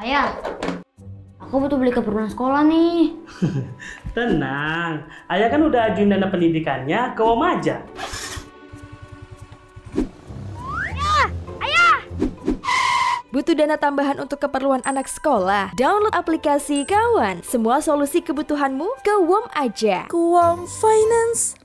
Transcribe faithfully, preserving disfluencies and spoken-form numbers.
Ayah, aku butuh beli keperluan sekolah nih. Tenang, ayah kan udah ajuin dana pendidikannya ke Om aja. Ayah, ayah. Butuh dana tambahan untuk keperluan anak sekolah? Download aplikasi Kawan. Semua solusi kebutuhanmu ke W O M aja. Kuam Finance.